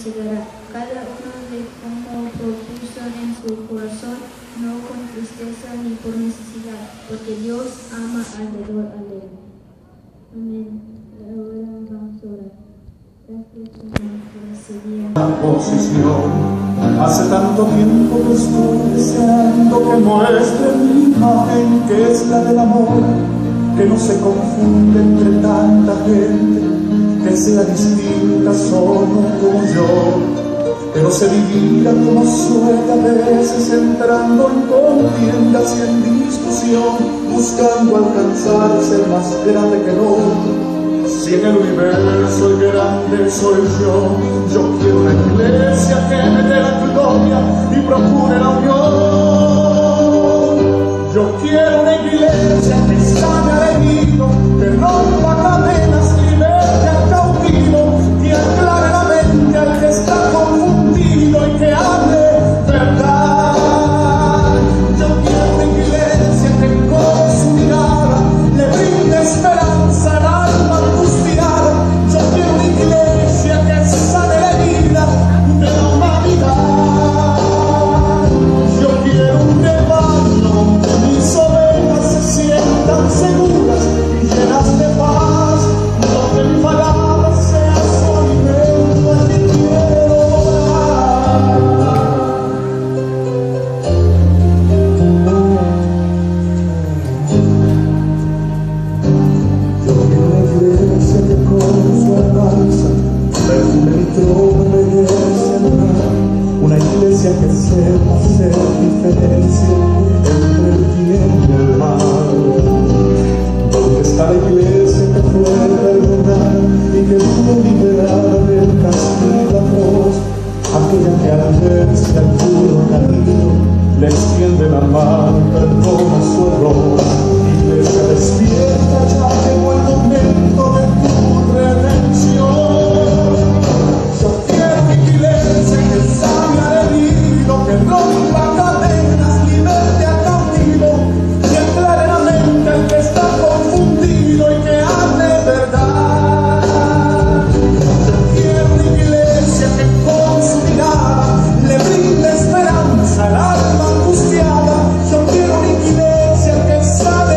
concederá cada uno de como propuso en su corazón, no con tristeza ni por necesidad, porque Dios ama al dador alegre. Amén. Ahora vamos a orar. Gracias, Señor, por ese día. La posición. Hace tanto tiempo que estoy deseando que muestre mi imagen, que es la del amor, que no se confunde entre tanta gente, que sea distinta solo como yo, que no se divida como suele a veces, entrando en contiendas y en discusión, buscando alcanzar ser más grande que el otro. Si en el universo el grande soy yo quiero una iglesia que me dé la gloria y procure la unión. Yo quiero una iglesia que sane al herido, que rompa cadenas, liberte al cautivo, que aclare la mente al que está confundido y que hable verdad. Yo quiero una iglesia que con su mirada le brinde esperanza al alma angustiada. Yo quiero una iglesia que sane la herida de la humanidad. Yo quiero un rebaño donde mis ovejas se sientan seguras y llenas de paz, donde mi palabra sea su alimento. Aquí quiero orar. Yo quiero una iglesia que con su alabanza perfume mi trono, belleza en una iglesia que sepa hacer diferencia entre el bien y el mal. ¿Dónde está la iglesia que puede perdonar y que pudo liberar del castigo atroz? Aquella que al verse al puro camino le extiende la mano y perdona su error. Iglesia despierta, ya llegó el momento de tu redención. Yo quiero una iglesia que sane al herido, que rompa cadenas, liberte al cautivo y aclare la mente al que está confundido y que hable verdad. Yo quiero una iglesia que con su mirada le brinde esperanza al alma angustiada. Yo quiero una iglesia que sabe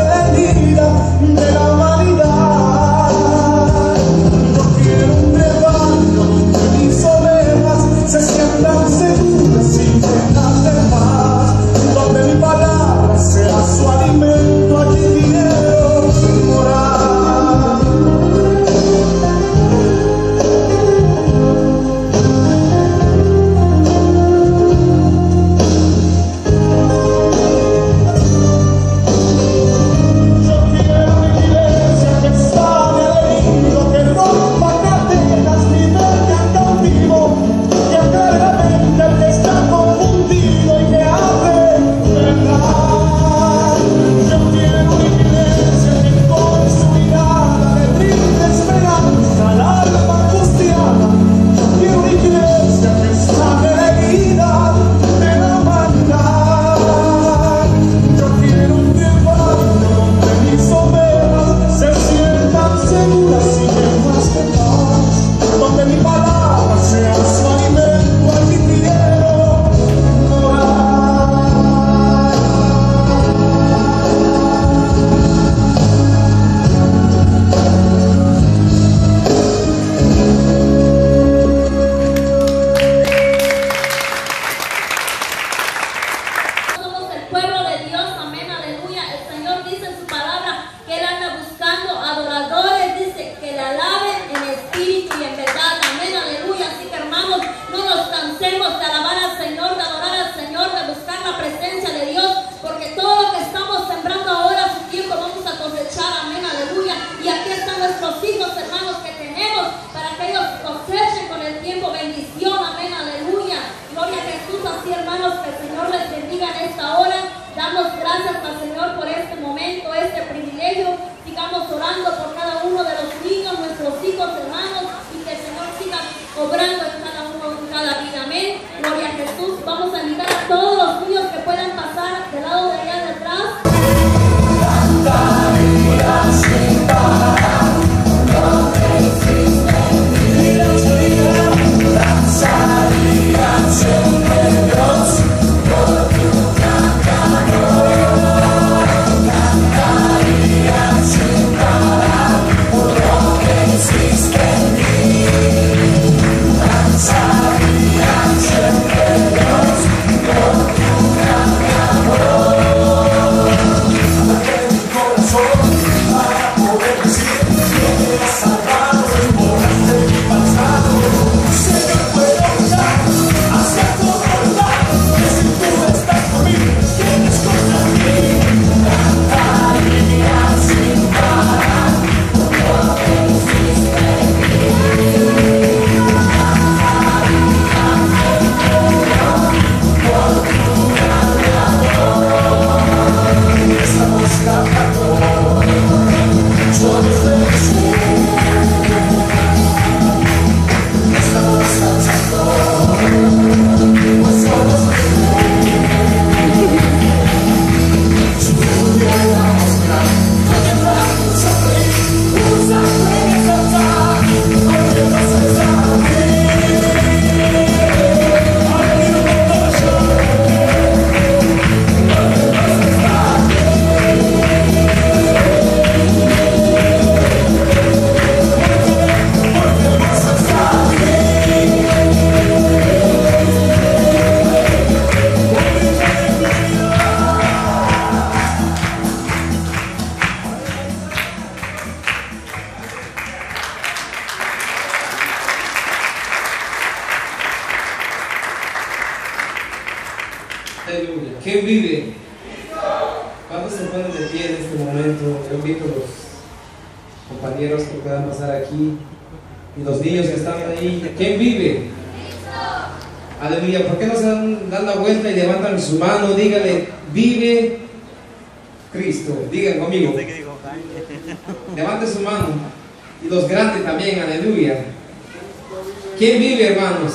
¿Quién vive? ¿Cuántos se ponen de pie en este momento? Yo invito a los compañeros que puedan pasar aquí y los niños que están ahí. ¿Quién vive? Aleluya. ¿Por qué no se dan la vuelta y levantan su mano? Dígale, vive Cristo. Digan conmigo. Levante su mano. Y los grandes también, aleluya. ¿Quién vive, hermanos?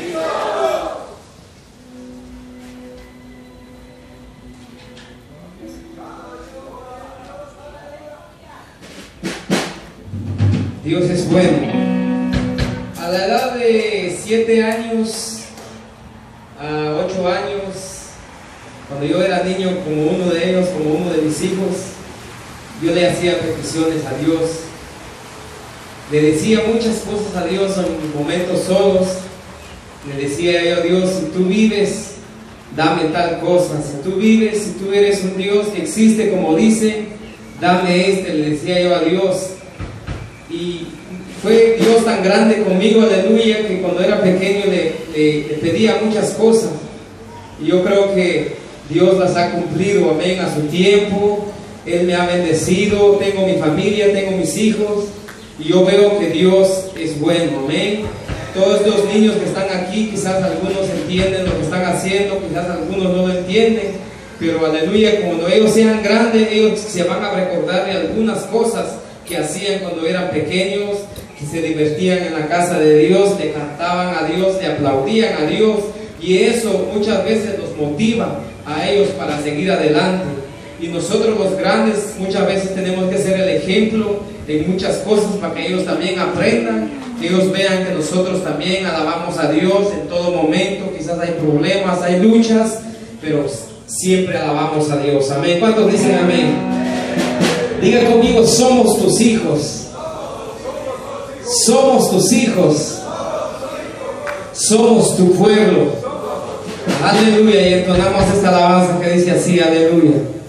Dios es bueno. A la edad de 7 años a 8 años, cuando yo era niño, como uno de ellos, como uno de mis hijos, yo le hacía peticiones a Dios. Le decía muchas cosas a Dios en momentos solos. Le decía yo a Dios, si tú vives, dame tal cosa. Si tú vives, si tú eres un Dios que existe como dice, dame este. Le decía yo a Dios. Y fue Dios tan grande conmigo, aleluya, que cuando era pequeño le pedía muchas cosas. Y yo creo que Dios las ha cumplido, amén, a su tiempo. Él me ha bendecido, tengo mi familia, tengo mis hijos. Y yo veo que Dios es bueno, amén. Todos estos niños que están aquí, quizás algunos entienden lo que están haciendo, quizás algunos no lo entienden. Pero aleluya, cuando ellos sean grandes, ellos se van a recordar de algunas cosas que hacían cuando eran pequeños, que se divertían en la casa de Dios, le cantaban a Dios, le aplaudían a Dios, y eso muchas veces los motiva a ellos para seguir adelante. Y nosotros los grandes muchas veces tenemos que ser el ejemplo en muchas cosas para que ellos también aprendan, que ellos vean que nosotros también alabamos a Dios en todo momento. Quizás hay problemas, hay luchas, pero siempre alabamos a Dios, amén. ¿Cuántos dicen amén? Diga conmigo, somos tus hijos. Somos tus hijos. Somos tu pueblo. Aleluya. Y entonamos esta alabanza que dice así, aleluya.